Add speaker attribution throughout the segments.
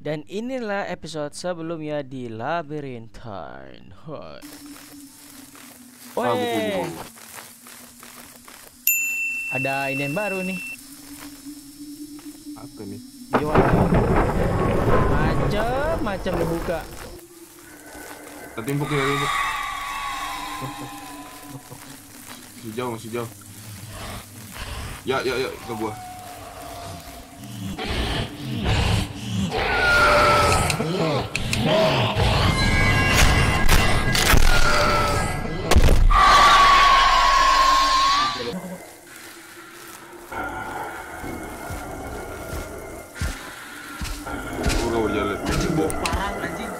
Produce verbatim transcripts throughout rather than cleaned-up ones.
Speaker 1: Dan inilah episode sebelumnya di Labyrinthine. Hoi.
Speaker 2: Ah, buku-buku.
Speaker 1: Ada ini yang baru nih.
Speaker 2: Apa nih?
Speaker 1: Jual. Macam-macam dibuka.
Speaker 2: Kita timbuk ya, timbuk. Masih jauh, masih jauh. Ya, ya, ya, ke gua. Gua gak berjalan.
Speaker 3: Parah anjing.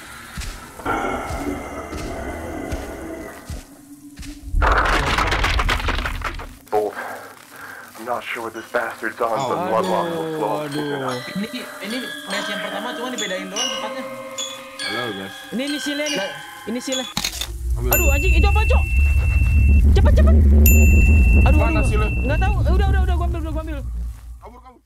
Speaker 4: Bolt. I'm not sure what this bastard's on, but
Speaker 2: Oh,
Speaker 4: bloodlock will flow soon
Speaker 1: aduh.
Speaker 4: enough.
Speaker 3: Ini ini match yang pertama cuma dibedain doang tempatnya.
Speaker 2: Halo, guys.
Speaker 1: Ini ini sile nih. Ini sile.
Speaker 2: Ambil.
Speaker 1: Aduh anjing, itu apa, Cok? Cepat cepat. Aduh,
Speaker 2: Mana
Speaker 1: aduh.
Speaker 2: sile?
Speaker 1: Enggak tahu. Udah udah udah gua ambil, udah gua ambil.
Speaker 2: Kabur, kabur.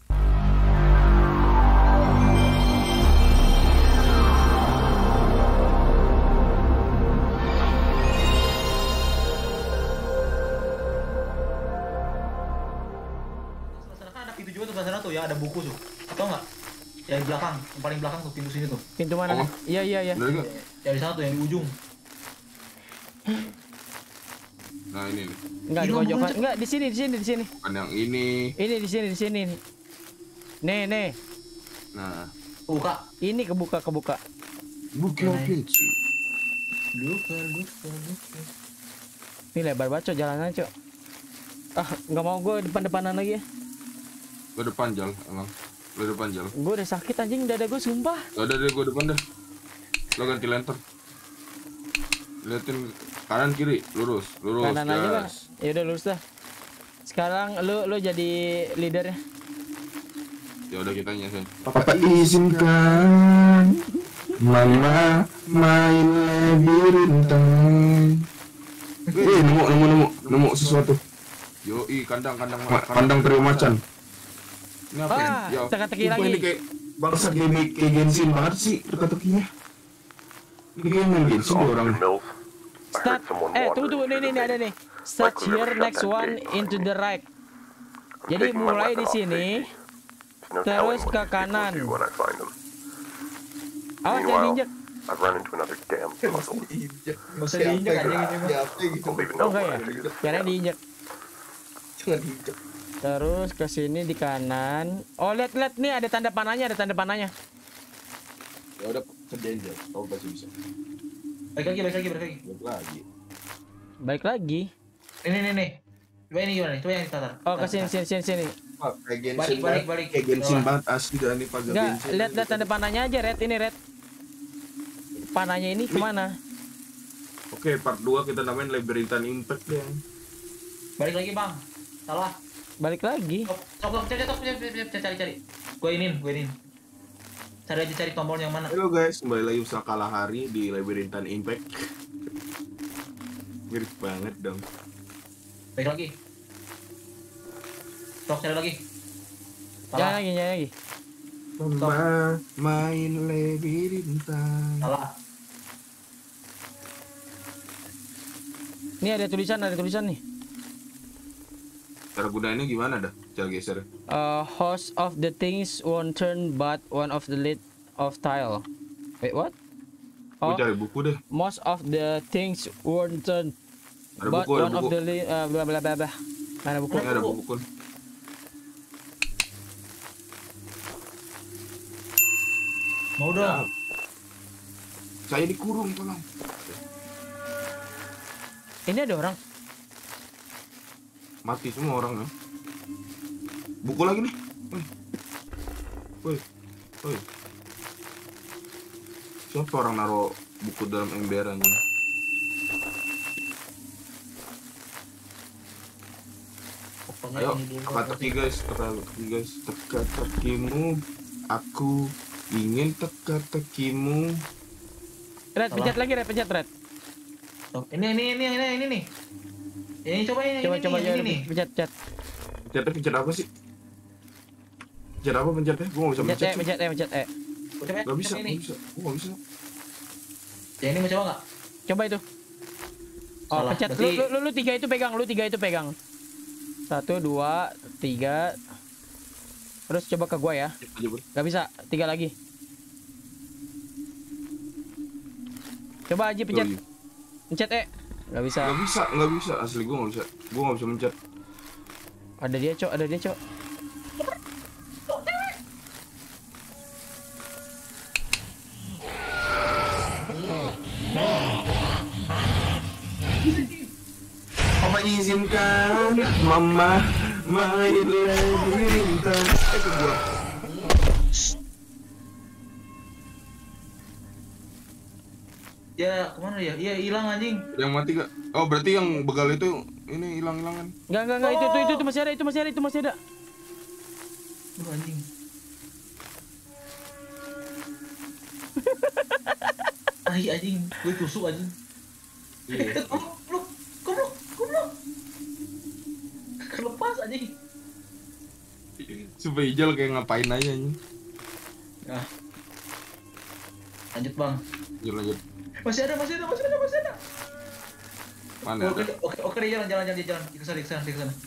Speaker 3: Sebelah sana kan ada pintu juga tuh sebelah sana tuh, yang ada buku tuh. Atau enggak? Yang di belakang, yang paling belakang tuh pintu sini tuh.
Speaker 1: Pintu mana?
Speaker 2: Oh.
Speaker 1: nih? Iya iya iya.
Speaker 2: Bener gak?
Speaker 3: Yang di sana tuh yang di ujung.
Speaker 2: Nah, ini nih.
Speaker 1: Enggak di
Speaker 3: Hilang
Speaker 1: pojokan.
Speaker 3: bukunya, Cok.
Speaker 1: Enggak, di sini di sini di sini.
Speaker 2: Bukan yang ini.
Speaker 1: Ini di sini di sini nih. Nih nih.
Speaker 2: Nah,
Speaker 3: Buka.
Speaker 1: Ini kebuka kebuka.
Speaker 2: buka pintu.
Speaker 3: Buka, buka, buka.
Speaker 1: Ini lebar banget, Cok, jalannya, Cok. Ah, nggak mau gue depan-depanan lagi ya.
Speaker 2: Gua depan jal, emang. Lu depan jal.
Speaker 1: Gue udah sakit anjing dada gue, sumpah.
Speaker 2: Gak ada deh, gua depan dah. Lo ganti lantern. Liatin kanan kiri, lurus, lurus.
Speaker 1: Kanan aja, Bang.
Speaker 2: gas.
Speaker 1: Ya udah lurus dah. Sekarang lu lu jadi leadernya.
Speaker 2: Ya udah kita nyasain.
Speaker 5: Papa izinkan Mama main labirintang. Eh, nemu nemu nemu nemu sesuatu.
Speaker 2: Yoi, kandang kandang
Speaker 5: Ma- Kandang trio macan.
Speaker 2: Ini apa
Speaker 1: Ah,
Speaker 2: ya?
Speaker 1: teka-teki
Speaker 5: Sumpah
Speaker 1: lagi.
Speaker 5: ini kayak bangsa game kayak Genshin banget sih teka-tekinya. Ini kayak main Genshin deh orang.
Speaker 4: Officer Mills. I
Speaker 1: Start.
Speaker 4: heard someone
Speaker 1: Eh, tunggu
Speaker 4: wandering
Speaker 1: tunggu nih
Speaker 4: through
Speaker 1: nih
Speaker 4: the
Speaker 1: ada
Speaker 4: maze.
Speaker 1: nih. Start
Speaker 4: Likely
Speaker 1: here,
Speaker 4: never
Speaker 1: next
Speaker 4: shut that
Speaker 1: one
Speaker 4: gate
Speaker 1: into
Speaker 4: behind
Speaker 1: the
Speaker 4: me.
Speaker 1: right.
Speaker 4: I'm
Speaker 1: Jadi
Speaker 4: taking my
Speaker 1: mulai
Speaker 4: weapon
Speaker 1: di
Speaker 4: off
Speaker 1: sini,
Speaker 4: safety. There's no
Speaker 1: terus
Speaker 4: telling
Speaker 1: ke
Speaker 4: what these people
Speaker 1: kanan.
Speaker 4: do when I find them.
Speaker 1: Awas jangan
Speaker 4: Meanwhile,
Speaker 1: injek.
Speaker 4: I've run into another damn puzzle.
Speaker 3: Nggak usah diinjek aja gitu mah.
Speaker 4: I'll leave a
Speaker 1: Oh
Speaker 4: note
Speaker 1: enggak
Speaker 4: when
Speaker 1: ya?
Speaker 4: I figure this
Speaker 1: Karena
Speaker 4: out.
Speaker 1: diinjek. Terus ke sini di kanan. Oh, lihat lihat nih ada tanda panahnya, ada tanda panahnya.
Speaker 2: Ya udah kerjain aja. Kau pasti bisa.
Speaker 3: Balik lagi, balik lagi, balik lagi.
Speaker 2: Buat lagi.
Speaker 1: Baik lagi.
Speaker 3: Ini nih nih. Coba ini gimana nih? Coba yang ditatar.
Speaker 1: Oh, ke sini sini sini sini.
Speaker 5: Wah, kayak Genshin
Speaker 3: Balik, balik,
Speaker 5: banget.
Speaker 3: balik.
Speaker 5: Kayak Genshin
Speaker 3: Bawah.
Speaker 5: banget asli dan ini pagar
Speaker 1: Enggak,
Speaker 5: Genshin.
Speaker 1: lihat lihat tanda panahnya aja, Red. Ini, Red. Panahnya ini kemana?
Speaker 5: Oke, part dua kita namain Labyrinthine Impact ya.
Speaker 3: Balik lagi, Bang. Salah.
Speaker 1: Balik lagi.
Speaker 3: Sok, sok, sok, cari, cari, cari, cari, cari, cari. Gue inin, gue inin. Cari aja cari tombol yang mana.
Speaker 5: Halo guys, kembali lagi bersama Kalahari di Labyrinthine Impact. Mirip banget dong.
Speaker 3: Balik lagi. Sok, cari lagi.
Speaker 1: Jangan
Speaker 3: Salah.
Speaker 1: lagi, jangan lagi.
Speaker 5: Mama main Labyrinthine.
Speaker 3: Salah.
Speaker 1: Ini ada tulisan, ada tulisan nih.
Speaker 2: Cara gunainnya gimana dah? Cara geser.
Speaker 1: Uh, host of the things won't turn but one of the lid of tile. Wait, what?
Speaker 2: Gua
Speaker 1: Oh,
Speaker 2: cari buku deh.
Speaker 1: most of the things won't turn
Speaker 2: Ada
Speaker 1: but
Speaker 2: buku, ada
Speaker 1: one of
Speaker 2: buku.
Speaker 1: the lid uh, bla bla bla bla. Mana buku?
Speaker 2: Ini ada buku.
Speaker 3: Mau
Speaker 2: Ya.
Speaker 3: dong.
Speaker 2: Saya dikurung, tolong.
Speaker 1: Ini ada orang.
Speaker 2: Mati semua orang ya. Buku lagi nih. Woi. Woi. Woi. Siapa orang naruh buku dalam emberannya?
Speaker 3: Pokoknya
Speaker 2: Ayo,
Speaker 3: ini dulu.
Speaker 2: teka-teki guys, teka-teki guys, teka-tekimu, aku ingin teka-tekimu.
Speaker 1: Red, pencet lagi, Red, pencet, Red.
Speaker 3: Sok, Ini ini ini ini ini nih. Ini coba ini
Speaker 1: Coba
Speaker 3: ini,
Speaker 1: coba
Speaker 3: ini,
Speaker 1: ya,
Speaker 3: ini nih.
Speaker 1: pencet, pencet.
Speaker 2: Pencetnya pencet apa sih? Pencet apa pencetnya? Gue gak bisa
Speaker 1: Pencet
Speaker 2: pencet.
Speaker 1: E, pencet E, pencet E.
Speaker 3: Gua coba ya,
Speaker 2: Gak bisa,
Speaker 3: yang ini.
Speaker 2: gak bisa. Gua gak bisa.
Speaker 3: Yang ini mau coba nggak?
Speaker 1: Coba itu. Oh,
Speaker 3: Salah,
Speaker 1: pencet.
Speaker 3: berarti-
Speaker 1: Lu, lu, lu, lu tiga itu pegang, lu tiga itu pegang. Satu, dua, tiga. Terus coba ke gua ya.
Speaker 2: Aja, Bro.
Speaker 1: Gak bisa, tiga lagi. Coba Aji pencet.
Speaker 2: Tuh, iya.
Speaker 1: Pencet E. Gak bisa.
Speaker 2: Gak bisa, gak bisa. Asli gua gak bisa. Gua gak bisa mencet.
Speaker 1: Ada dia, Cok, ada dia, Cok.
Speaker 5: Papa izinkan mama main labirintan. Eh ke gua.
Speaker 3: Ya kemana ya? Iya hilang anjing.
Speaker 2: Yang mati gak? Oh berarti yang begal itu ini hilang-hilangan.
Speaker 1: Enggak, enggak, enggak, itu, itu, itu, itu masih ada, itu masih ada, itu masih ada.
Speaker 3: Aduh anjing. Ai anjing, gue tusuk anjing.
Speaker 2: Iya.
Speaker 3: Eh, goblok, goblok, goblok, goblok. Kelepas anjing.
Speaker 2: Supaya hijau kayak ngapain aja nih.
Speaker 3: Nah. Lanjut bang.
Speaker 2: Lanjut lanjut.
Speaker 3: Masih ada, masih ada, masih ada, masih ada.
Speaker 2: Mana
Speaker 3: Oke,
Speaker 2: ada?
Speaker 3: oke, oke, dia jalan, jalan, jalan, dia jalan. Di kesana, di kesana, di kesana.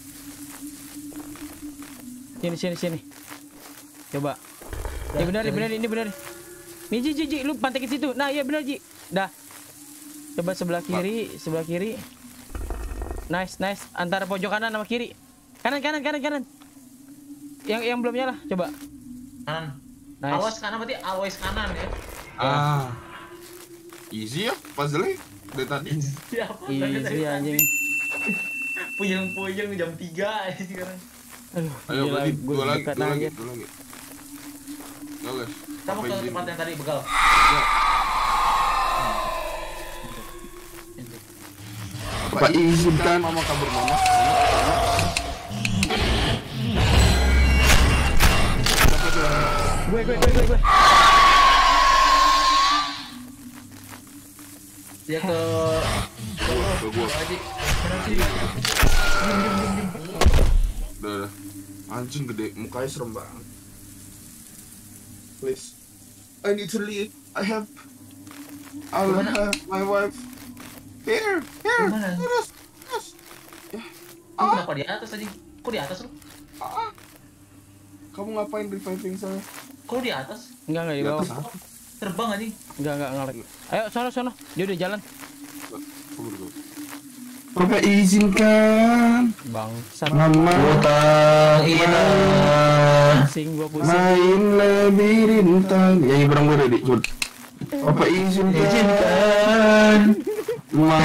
Speaker 1: Sini, sini, sini. Coba. Ya benar, ya benar, ini benar. Nih Ji, Ji, Ji, lu pantai ke situ. Nah, iya benar Ji. Dah. Coba sebelah kiri, sebelah kiri. Nice, nice. Antara pojok kanan sama kiri. Kanan, kanan, kanan, kanan. Yang yang belum nyala, coba.
Speaker 3: Kanan.
Speaker 1: Nice.
Speaker 3: Awas kanan berarti always kanan ya.
Speaker 2: Ah. Easy ya puzzle dari tadi.
Speaker 3: Siapa?
Speaker 1: Easy anjing.
Speaker 3: Puyeng-puyeng jam tiga ini sekarang.
Speaker 1: Aduh,
Speaker 2: Ayo
Speaker 1: gila,
Speaker 2: berarti
Speaker 1: gua
Speaker 2: dua lagi,
Speaker 1: dekat
Speaker 2: dua lagi,
Speaker 1: aja.
Speaker 2: dua lagi. Yo guys.
Speaker 3: Kita mau
Speaker 2: Apa
Speaker 3: ke
Speaker 2: izin?
Speaker 3: tempat yang tadi begal.
Speaker 2: Ya.
Speaker 5: Papa izinkan
Speaker 2: Mama kabur mama.
Speaker 1: Gue, gue, gue, gue, gue.
Speaker 3: Dia ke
Speaker 2: Gua, ke gua.
Speaker 3: Haji. Mana sih?
Speaker 2: Udah, udah. Anjing gede, mukanya serem banget. Please. I need to leave. I have I
Speaker 3: Gimana?
Speaker 2: have my wife. Here, here.
Speaker 3: Gimana?
Speaker 2: Terus, terus. Ya.
Speaker 3: Lu kenapa di atas tadi? Kok di atas lu?
Speaker 2: Ah. Kamu ngapain reviving saya?
Speaker 3: Kok lu di atas?
Speaker 1: Enggak, enggak di
Speaker 2: Di
Speaker 1: bawah.
Speaker 2: atas apa?
Speaker 3: Terbang anjing.
Speaker 1: Enggak, enggak ngelek. Ayo, sono, sono. Dia udah jalan.
Speaker 2: Kabur, kabur.
Speaker 5: Papa izinkan
Speaker 1: Bangsat.
Speaker 5: mama
Speaker 1: Pusing gua pusing.
Speaker 5: main labirintan. Ya ibrang gue deh, cepet. Papa izinkan mama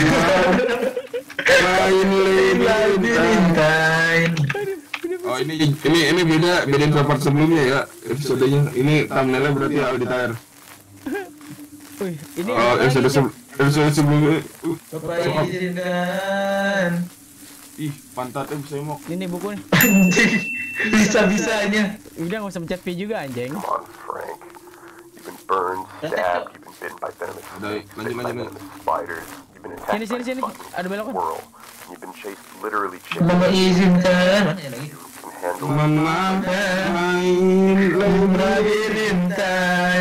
Speaker 5: main labirintan.
Speaker 2: Oh ini
Speaker 5: Ini ini beda bedain sama part sebelumnya ya episodenya. Ini thumbnailnya berarti Aldi
Speaker 1: Wih, ini
Speaker 5: Oh,
Speaker 1: ada
Speaker 5: episode
Speaker 1: lagi,
Speaker 5: sebelum episode sebelumnya. Uh,
Speaker 3: Bapak izinkan.
Speaker 2: ih pantatnya bisa emok.
Speaker 1: Cok. Ini buku nih.
Speaker 3: Anjing. Bisa-bisanya.
Speaker 1: Udah nggak usah mencet P juga anjing.
Speaker 4: Come on, Frank. You've been burned, stabbed, you've been bitten by venomous
Speaker 2: Udah,
Speaker 4: snakes,
Speaker 2: lanjut,
Speaker 4: bitten by
Speaker 2: lanjut,
Speaker 4: venomous spiders, you've been attacked
Speaker 1: Sini, sini,
Speaker 4: by
Speaker 1: sini.
Speaker 4: bugs,
Speaker 1: Ada belokan.
Speaker 4: squirrel, and you've been chased, literally chased.
Speaker 3: Bapak izinkan. Mana ya lagi?
Speaker 4: You can handle
Speaker 5: mama main
Speaker 3: Labirintan.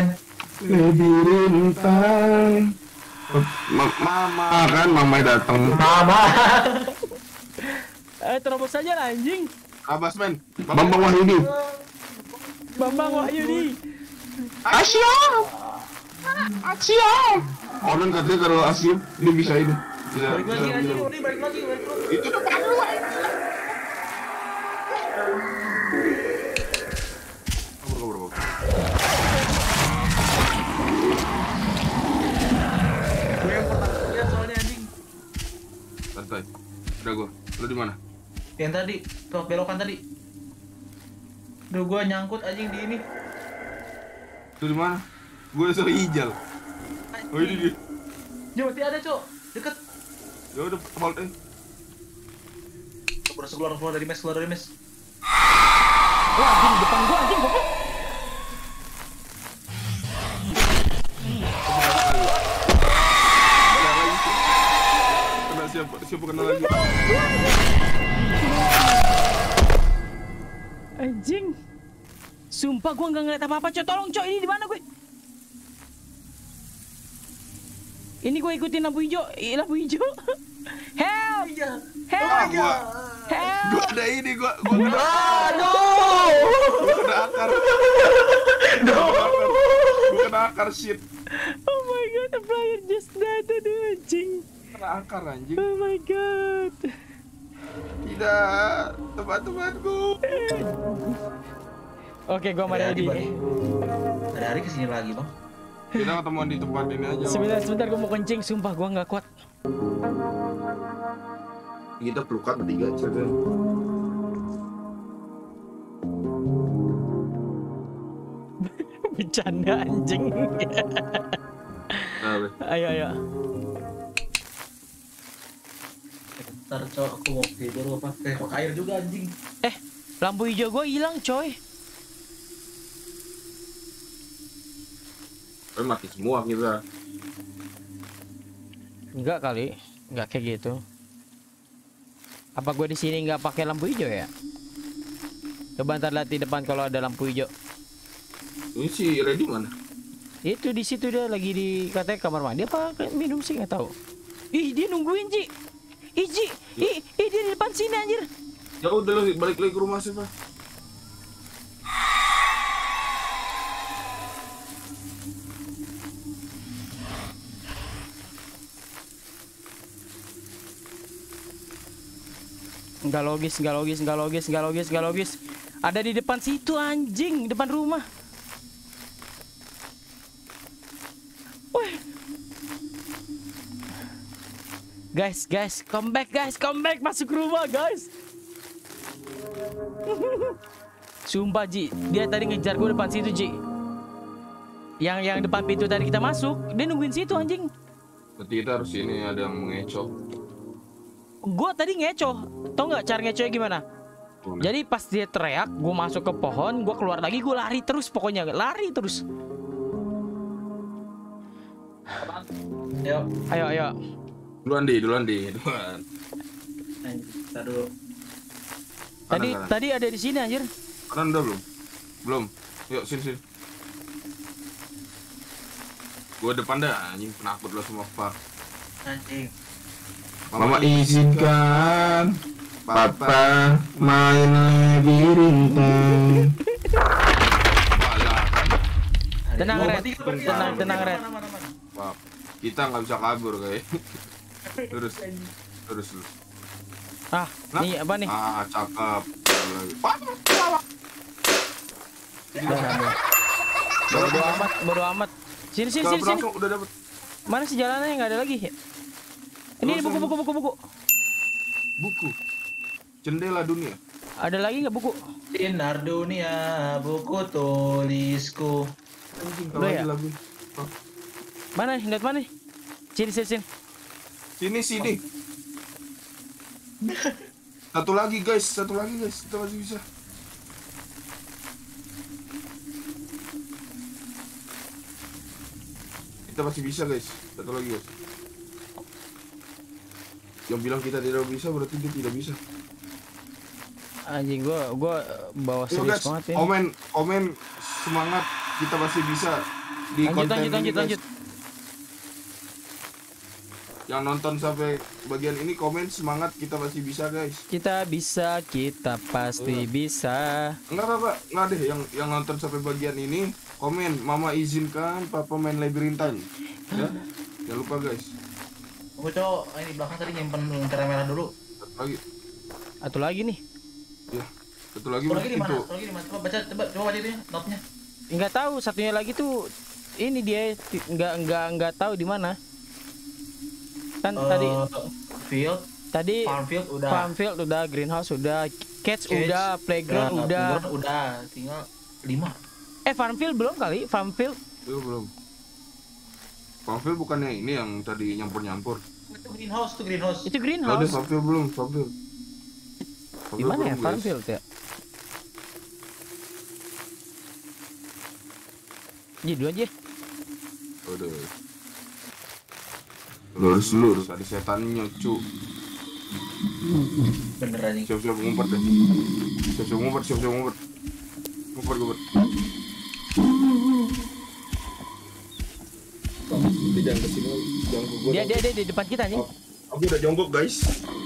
Speaker 5: labirintan. Ma- Mama kan mama datang.
Speaker 3: Mama.
Speaker 1: Eh, terobos saja lah anjing.
Speaker 2: Abas men.
Speaker 5: Bambang Wahyudi.
Speaker 1: Bambang Wahyudi.
Speaker 5: Asia. Asia. Orang katanya kalau Asia dia bisa ini. Bisa.
Speaker 3: Balik lagi
Speaker 5: bisa-
Speaker 3: anjing, Odi balik lagi, balik lagi.
Speaker 2: Itu depan lu. Kabur, kabur, kabur.
Speaker 3: Gue yang pertama lihat soalnya anjing.
Speaker 2: Santai. Udah gua. Lu di mana?
Speaker 3: Yang tadi, ke belokan tadi. Duh, gua nyangkut anjing di ini.
Speaker 2: Lu di mana? Gua so hijau. Oh ini dia.
Speaker 3: Ya berarti ada, Cok. Deket.
Speaker 2: Ya udah hold eh.
Speaker 3: Keluar, keluar, keluar dari mes, keluar dari mes.
Speaker 1: Wah, anjing depan gua anjing goblok.
Speaker 2: Kena siapa? Siapa kena lagi?
Speaker 1: Anjing. Sumpah gua nggak ngeliat apa-apa, Cok. Tolong, Cok. Ini di mana gue? Ini gue ikutin lampu hijau. Ih, lampu hijau. Help!
Speaker 3: Iya.
Speaker 1: Help!
Speaker 2: Ah, gua,
Speaker 1: Help!
Speaker 2: gua ada ini, gua, gua kena,
Speaker 3: Aduh.
Speaker 2: gua kena akar. Gua kena akar shit.
Speaker 1: Oh my god, the player just died, aduh anjing.
Speaker 2: Kena akar anjing.
Speaker 1: Oh my god.
Speaker 2: Tidak, teman-temanku.
Speaker 1: Oke, gua sama
Speaker 3: Ada
Speaker 1: Dedi.
Speaker 3: hari, ada hari kesini lagi bang.
Speaker 2: Kita ketemuan di tempat ini aja.
Speaker 1: Sebentar, sebentar gua mau kencing, sumpah gua nggak kuat.
Speaker 2: Kita pelukan bertiga aja kan.
Speaker 1: Bercanda anjing.
Speaker 2: Nah, be.
Speaker 1: Ayo, ayo.
Speaker 3: Ntar cowok aku mau tidur apa? Eh, pakai air juga anjing.
Speaker 1: Eh, lampu hijau gua hilang, coy.
Speaker 2: Eh, mati semua kita.
Speaker 1: Enggak kali, enggak kayak gitu. Apa gue di sini nggak pakai lampu hijau ya? Coba ntar lihat di depan kalau ada lampu hijau.
Speaker 2: Ini si Reddy mana?
Speaker 1: Itu di situ dia lagi di katanya kamar mandi apa minum sih nggak tahu. Ih dia nungguin Ji. Ih Ji, ih, ih dia di depan sini anjir.
Speaker 2: Ya udah lu balik lagi ke rumah sih, Pak.
Speaker 1: Nggak logis, nggak logis, nggak logis, nggak logis, nggak logis. Ada di depan situ anjing, depan rumah. Wih. Guys, guys, come back guys, come back masuk rumah guys. Sumpah Ji, dia tadi ngejar gue depan situ Ji. Yang yang depan pintu tadi kita masuk, dia nungguin situ anjing.
Speaker 2: Berarti kita harus ini ada yang mengecoh.
Speaker 1: Gue tadi ngecoh, tau nggak cara ngecohnya gimana?
Speaker 2: Boleh.
Speaker 1: Jadi pas dia teriak, gue masuk ke pohon, gue keluar lagi, gue lari terus pokoknya, lari terus.
Speaker 3: Ayo,
Speaker 1: Ayo, ayo.
Speaker 2: Duluan di, duluan di, duluan.
Speaker 3: kita dulu.
Speaker 1: Tadi
Speaker 2: Kanan, kanan.
Speaker 1: tadi ada di sini anjir.
Speaker 2: Kanan udah belum? Belum. Yuk sini sini. Gua depan dah, anjing penakut lo semua Pak.
Speaker 3: Anjing.
Speaker 2: Mama izinkan Papa main labirintang.
Speaker 1: Tenang,
Speaker 3: Gua
Speaker 1: Red.
Speaker 3: mati, gua mati.
Speaker 1: Tenang, tenang, Red.
Speaker 3: Mana, mana, mana.
Speaker 2: Pak, kita nggak bisa kabur kayak. Terus, terus, terus.
Speaker 1: Ah,
Speaker 2: Nah.
Speaker 1: nih apa nih?
Speaker 2: Ah, cakep. Pak,
Speaker 1: Udah, udah. Bodo amat, bodo amat. Sini, sini,
Speaker 2: udah
Speaker 1: sini, sini.
Speaker 2: langsung udah dapet.
Speaker 1: Mana sih jalannya nggak ada lagi? Ini, ini buku, buku, buku, buku.
Speaker 2: Buku. Jendela dunia.
Speaker 1: Ada lagi nggak buku?
Speaker 3: Sinar dunia, buku tulisku.
Speaker 2: Anjing
Speaker 1: Udah ya?
Speaker 2: lagi lagu. Oh.
Speaker 1: Mana nih? Lihat mana nih? Sini, sini, sini.
Speaker 2: Sini sini. Satu lagi guys, satu lagi guys, kita masih bisa. Kita masih bisa guys, satu lagi guys. Yang bilang kita tidak bisa berarti dia tidak bisa.
Speaker 1: Anjing gua, gua bawa
Speaker 2: Ayo
Speaker 1: serius
Speaker 2: guys,
Speaker 1: banget ya.
Speaker 2: komen, komen semangat kita masih bisa di
Speaker 1: Lanjut,
Speaker 2: konten
Speaker 1: lanjut,
Speaker 2: ini
Speaker 1: lanjut,
Speaker 2: guys.
Speaker 1: lanjut.
Speaker 2: Yang nonton sampai bagian ini komen semangat kita masih bisa guys.
Speaker 1: Kita bisa, kita pasti
Speaker 2: Iya.
Speaker 1: bisa.
Speaker 2: Enggak apa pak, enggak deh yang yang nonton sampai bagian ini komen mama izinkan papa main labirintan ya, jangan lupa guys.
Speaker 3: Tunggu cowok, ini belakang tadi nyimpen lentera merah dulu.
Speaker 2: Satu lagi,
Speaker 1: Atau lagi nih?
Speaker 2: ya satu lagi
Speaker 3: Satu lagi di mana?
Speaker 2: itu.
Speaker 3: Satu lagi di mana? Coba baca, coba coba baca itu ya, note-nya.
Speaker 1: Nggak tahu, satunya lagi tuh ini dia ti- nggak nggak nggak tahu di mana. Kan tadi
Speaker 3: Eh, field,
Speaker 1: tadi
Speaker 3: farm field udah.
Speaker 1: farm field udah, greenhouse udah, cage,
Speaker 3: Cage,
Speaker 1: udah, playground
Speaker 3: Nah,
Speaker 1: udah.
Speaker 3: playground udah, tinggal lima.
Speaker 1: Eh farm field belum kali? Farm field
Speaker 2: Itu belum. Farmville bukannya ini yang tadi nyampur-nyampur.
Speaker 3: Itu greenhouse, itu greenhouse.
Speaker 1: itu
Speaker 2: Oh, ada
Speaker 1: greenhouse.
Speaker 2: Farmville belum, Farmville.
Speaker 1: Di mana ya
Speaker 2: belum,
Speaker 1: farm
Speaker 2: guys.
Speaker 1: field ya? Jadi dua aja.
Speaker 2: Udah. Lurus lurus ada setannya cu.
Speaker 3: Bener anjing.
Speaker 2: Siap-siap ngumpet deh. Siap-siap ngumpet, siap-siap ngumpet. Ngumpet, ngumpet. jangan kesini lagi. Jangan ke gua.
Speaker 1: Dia dia dia di depan kita nih.
Speaker 2: Oh, aku udah jongkok guys.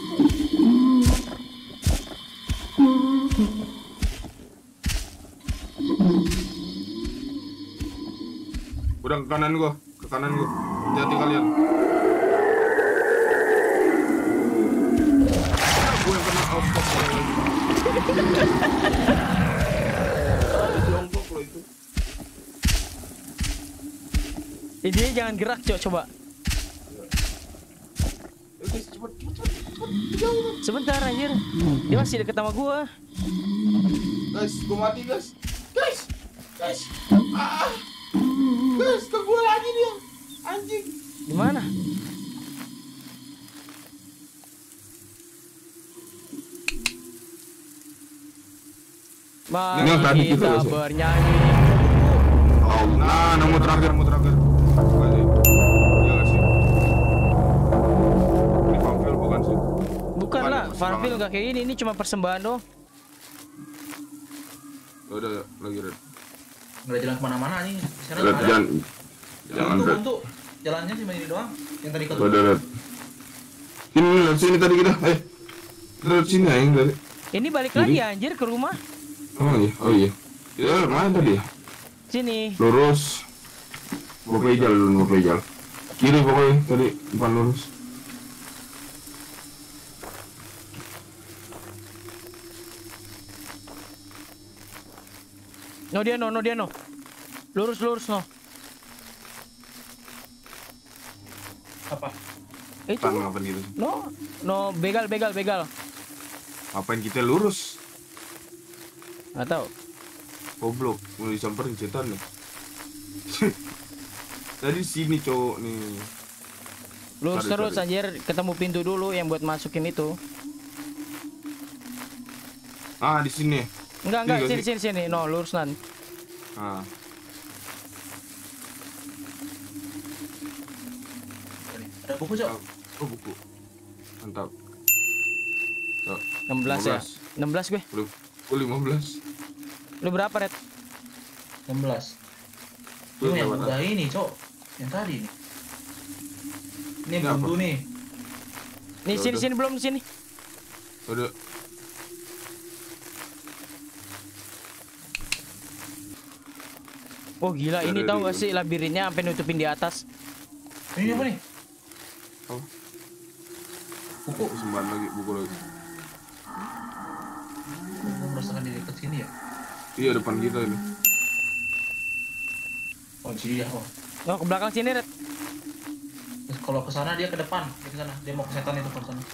Speaker 2: Udah ke kanan gua, ke kanan gua. Hati-hati kalian. Gue yang kena output lagi. Ada jongkok lo itu.
Speaker 1: Eh, dia jangan gerak, Cok, coba.
Speaker 2: Oke, cepet, cepet, cepet, jauh.
Speaker 1: Sebentar anjir. Dia masih deket sama gua.
Speaker 2: Guys, gua mati guys. Guys, guys. Ah. Guys, ke gua lagi dia. Anjing.
Speaker 1: Di mana?
Speaker 2: Ini yang tadi
Speaker 1: Mari
Speaker 2: gitu
Speaker 1: kita
Speaker 2: loh, Cok.
Speaker 1: bernyanyi.
Speaker 2: Oh, nah, nomor terakhir, nomor terakhir. Makasih. Iya nggak sih? Ini Farmville bukan sih?
Speaker 1: Bukan
Speaker 2: Ada
Speaker 1: lah,
Speaker 2: persembahan.
Speaker 1: Farmville gak kayak ini, ini cuma persembahan doang.
Speaker 2: Ya udah, lagi red.
Speaker 3: Nggak ada jalan kemana-mana nih. Sekarang
Speaker 2: Red,
Speaker 3: nggak ada.
Speaker 2: jangan, jangan
Speaker 3: Buntu,
Speaker 2: red.
Speaker 3: buntu. Jalannya cuma ini doang. Yang tadi ketemu.
Speaker 2: Udah red. Sini, lihat sini tadi kita. Eh, kita lihat sini aja tadi.
Speaker 1: Ini balik
Speaker 2: Jadi?
Speaker 1: lagi anjir ke rumah.
Speaker 2: Oh iya, oh iya. Ya, mana tadi ya?
Speaker 1: Sini.
Speaker 2: Lurus. Mau pejal dulu, mau pejal. Kiri pokoknya tadi, depan lurus.
Speaker 1: No dia no, no dia no. Lurus lurus no.
Speaker 3: Apa?
Speaker 1: Itu.
Speaker 2: Tan ngapain gitu?
Speaker 1: No, no begal begal begal.
Speaker 2: Ngapain kita lurus?
Speaker 1: Nggak tahu.
Speaker 2: Goblok, mau disamperin setan nih. Tadi sini cowok nih.
Speaker 1: Lurus
Speaker 2: Sorry,
Speaker 1: terus
Speaker 2: sorry.
Speaker 1: anjir, ketemu pintu dulu yang buat masukin itu.
Speaker 2: Ah, di sini.
Speaker 1: Enggak enggak
Speaker 2: Sini,
Speaker 1: sini sini sini. No, lurus nan.
Speaker 2: Ah,
Speaker 3: Ada buku, Cok.
Speaker 2: oh buku. Mantap. Cok,
Speaker 1: enam belas ya. enam belas gue.
Speaker 2: Lu, gue lima belas.
Speaker 1: Lu berapa, Red?
Speaker 3: enam belas.
Speaker 2: Lu
Speaker 3: Ini yang
Speaker 2: lewat
Speaker 3: udah ini, Cok. Yang tadi nih. Ini
Speaker 2: Ini
Speaker 3: buntu
Speaker 2: apa?
Speaker 3: nih.
Speaker 1: Nih
Speaker 2: Ya
Speaker 1: sini
Speaker 2: udah.
Speaker 1: sini belum sini.
Speaker 2: Udah.
Speaker 1: Oh gila,
Speaker 2: Ya
Speaker 1: ini
Speaker 2: udah,
Speaker 1: tahu
Speaker 2: udah,
Speaker 1: gak
Speaker 2: udah.
Speaker 1: sih labirinnya sampai nutupin di atas.
Speaker 3: Ini apa nih?
Speaker 2: Oh,
Speaker 3: Buku.
Speaker 2: sembahan lagi, buku lagi.
Speaker 3: Buku merasakan di dekat sini ya?
Speaker 2: Iya, depan kita ini.
Speaker 3: Oh, di sini ya. Oh.
Speaker 1: No, ke belakang sini, Red.
Speaker 3: Terus kalau ke sana dia ke depan, dia ke sana. Dia mau ke setan itu ke sana.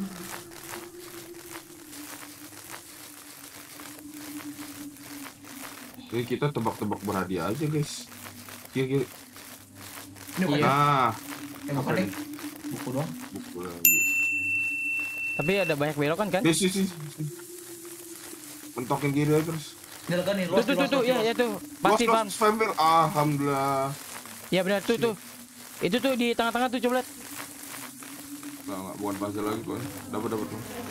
Speaker 2: Jadi kita tebak-tebak berhadiah aja, guys. Kiri, kiri.
Speaker 3: Ini bukan
Speaker 1: Iya.
Speaker 2: Nah,
Speaker 3: eh, bukan
Speaker 2: apa
Speaker 3: deh.
Speaker 2: nih?
Speaker 3: Buku doang.
Speaker 2: Buku lagi.
Speaker 1: Tapi ada banyak belokan kan?
Speaker 2: Eh, sini, sini, sini. Mentokin kiri aja terus.
Speaker 3: Ini lega nih,
Speaker 1: Tuh
Speaker 3: luas,
Speaker 1: tuh tuh
Speaker 3: luas,
Speaker 1: tuh,
Speaker 3: luas,
Speaker 1: ya
Speaker 3: luas.
Speaker 1: ya tuh. Pasti
Speaker 2: Luas,
Speaker 1: Bang.
Speaker 2: luas, Farmville. Alhamdulillah.
Speaker 1: Ya benar tuh tuh. Itu tuh di tengah-tengah tuh coba lihat.
Speaker 2: Enggak, enggak, bukan puzzle lagi kok. Dapat, dapat.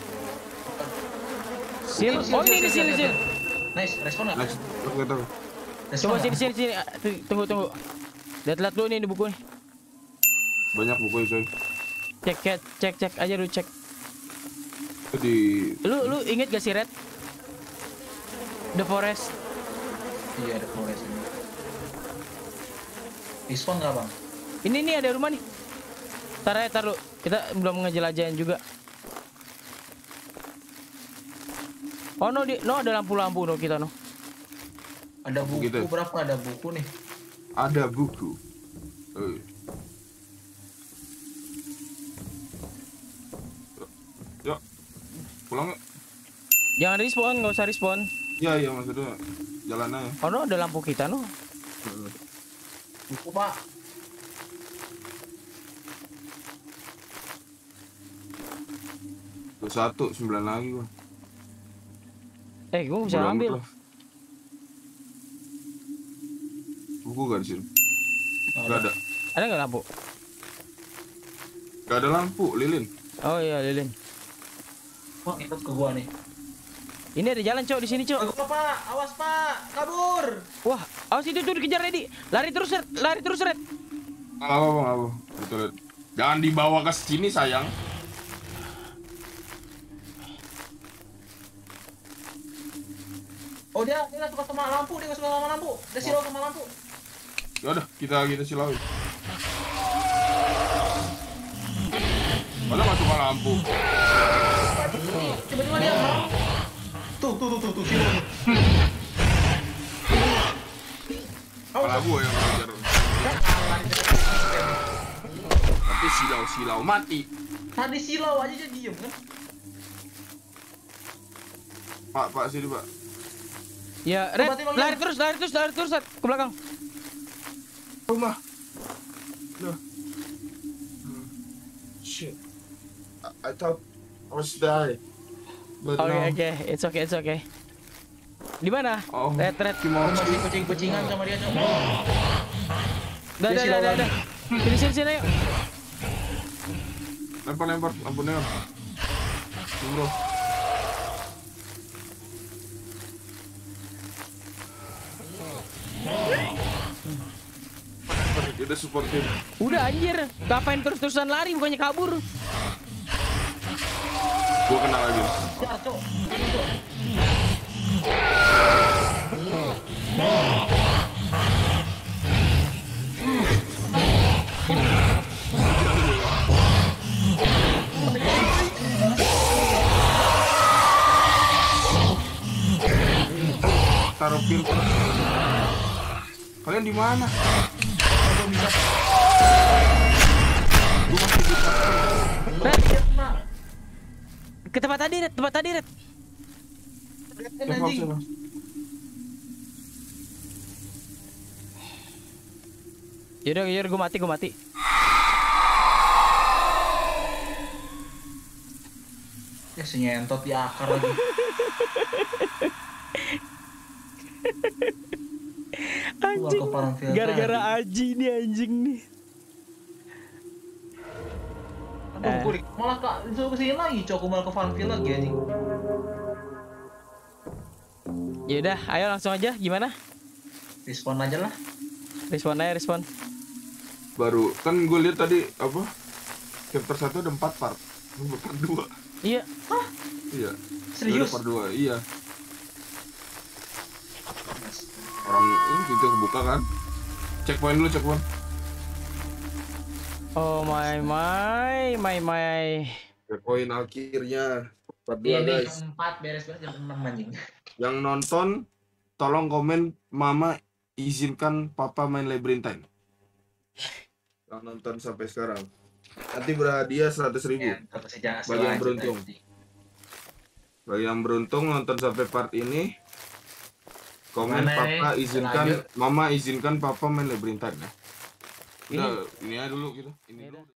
Speaker 1: Sil.
Speaker 3: Sil, sil,
Speaker 1: Oh
Speaker 3: sil,
Speaker 1: ini di
Speaker 3: sil,
Speaker 1: sini
Speaker 3: sil,
Speaker 1: sini.
Speaker 3: sil. Nice, respon nggak?
Speaker 2: Next, aku nggak tahu.
Speaker 3: Respon
Speaker 1: Coba
Speaker 3: nggak?
Speaker 1: sini sini sini. Ah, tuh, Tunggu tunggu. Lihat-lihat dulu nih di buku nih.
Speaker 2: Banyak bukunya, coy.
Speaker 1: Cek cek cek cek aja lu cek.
Speaker 2: Itu di
Speaker 1: Lu lu inget gak sih, Red? The Forest.
Speaker 3: Iya, ada forest ini. Respon nggak, Bang?
Speaker 1: Ini nih ada rumah nih. Tar ya, tar lu. Kita belum ngejelajahin juga. Oh no, di, no ada lampu-lampu no kita no.
Speaker 3: Ada buku
Speaker 2: Gitu.
Speaker 3: berapa? Ada buku nih.
Speaker 2: ada buku. Eh. Ya, pulang nggak?
Speaker 1: Jangan respon, nggak usah respon.
Speaker 2: Ya, iya maksudnya jalan aja.
Speaker 1: Oh no, ada lampu kita no.
Speaker 3: Buku, Pak.
Speaker 2: Tuh satu, sembilan lagi gua.
Speaker 1: Eh, gua bisa
Speaker 2: Bodo
Speaker 1: ambil.
Speaker 2: amat lah. Buku gak di sini? Gak ada.
Speaker 1: Ada nggak lampu?
Speaker 2: Gak ada lampu, lilin.
Speaker 1: Oh iya, lilin.
Speaker 3: Pak, ikut ke gua nih.
Speaker 1: Ini ada jalan cok di sini cok.
Speaker 3: Ke gua, Pak. Awas, Pak. Kabur.
Speaker 1: Wah, awas itu tuh dikejar Reddy. Lari terus, Red. Lari terus, Red.
Speaker 2: Apa bang apa? Betul. Jangan dibawa ke sini sayang.
Speaker 3: Oh dia dia nggak suka sama lampu, dia nggak suka sama lampu. Dia silau sama lampu.
Speaker 2: Ya udah kita kita silauin. Mana masuk ke lampu?
Speaker 3: Tiba-tiba dia tuh tuh tuh tuh tuh silau.
Speaker 2: Malah gue yang ngejar. Tapi silau-silau mati.
Speaker 3: Tadi silau aja dia diem kan?
Speaker 2: Pak, pak sini pak.
Speaker 1: Ya, Red,
Speaker 3: Berarti Bang,
Speaker 1: lari
Speaker 3: ya?
Speaker 1: terus, lari terus, lari terus, Red, ke belakang.
Speaker 2: Rumah. Loh. Hmm. Shit. I, I thought I was die. But
Speaker 1: Oke,
Speaker 2: no.
Speaker 1: oke, it's okay, it's okay. Di mana?
Speaker 2: Oh.
Speaker 1: Red, Red.
Speaker 2: Gimana
Speaker 3: Masih
Speaker 2: sih?
Speaker 3: kucing-kucingan sama dia cok.
Speaker 1: Dah,
Speaker 3: Dia
Speaker 1: dah,
Speaker 3: silau
Speaker 1: dah, dah,
Speaker 3: lagi.
Speaker 1: dah. Sini, sini, sini, ayo.
Speaker 2: Lempar lempar lampu neon. Bro. Kita support tim.
Speaker 1: Udah anjir, ngapain terus-terusan lari bukannya kabur?
Speaker 2: Gua kena lagi.
Speaker 3: Ya cok.
Speaker 2: Taruh pil. Kalian di mana? Gua masih di
Speaker 1: Red, ke tempat tadi, Red, tempat tadi, Red.
Speaker 3: Kan
Speaker 2: Siapa,
Speaker 3: anjing.
Speaker 2: siapa?
Speaker 1: Yaudah, yaudah, gue mati, gue mati.
Speaker 3: Ya senyentot di akar lagi.
Speaker 1: Anjing,
Speaker 3: Keluar ke parang filter
Speaker 1: gara-gara
Speaker 3: lagi.
Speaker 1: Aji nih, anjing nih.
Speaker 3: Aduh,
Speaker 1: Eh.
Speaker 3: gue di- malah kak disuruh kesini lagi, cok. Gue malah ke Farmville lagi anjing.
Speaker 1: Yaudah, ayo langsung aja, gimana?
Speaker 3: Respon aja lah.
Speaker 1: Respon aja, respon.
Speaker 2: Baru kan gue lihat tadi apa? Chapter satu ada empat part. Ini part dua.
Speaker 1: Iya,
Speaker 2: Iya.
Speaker 3: Serius?
Speaker 2: Ada part dua. Iya. Orang ini pintu kebuka kan? Checkpoint dulu, checkpoint.
Speaker 1: oh my my my my.
Speaker 2: Checkpoint akhirnya part
Speaker 3: Iya
Speaker 2: dua
Speaker 3: nih,
Speaker 2: guys.
Speaker 3: jam empat beres banget jam enam anjing.
Speaker 2: Yang nonton tolong komen mama izinkan papa main Labyrinthine. Yang nonton sampai sekarang. Nanti berhadiah seratus ribu.
Speaker 3: Ya, kata si jangan
Speaker 2: Bagi yang
Speaker 3: aja,
Speaker 2: beruntung.
Speaker 3: anjing.
Speaker 2: Bagi yang beruntung nonton sampai part ini, komen
Speaker 3: Mana
Speaker 2: papa
Speaker 3: nih?
Speaker 2: izinkan,
Speaker 3: Lanjut.
Speaker 2: mama izinkan papa main Labyrinthine ya. Udah, ini aja dulu gitu. Ini dulu.